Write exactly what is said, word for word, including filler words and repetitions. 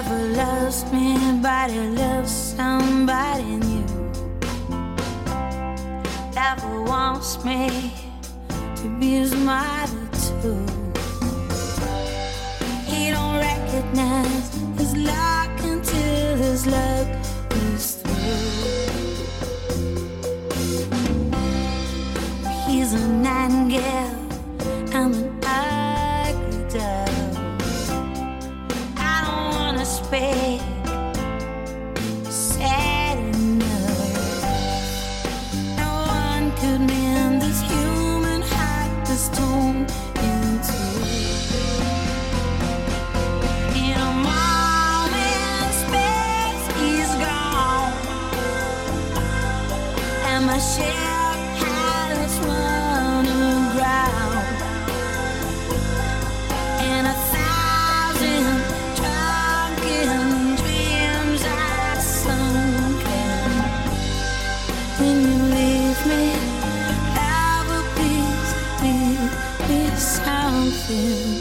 never lost me, but I love somebody new. Never wants me to be his mother too. He don't recognize his luck until his luck is through. He's a nightingale, I'm an ugly dove. I don't wanna speak sad enough. No one could mend this human heart that's torn in two. In a moment, space is gone, and my ship has run aground. And a thousand drunken dreams are sunken. When you leave me, love, please leave me something.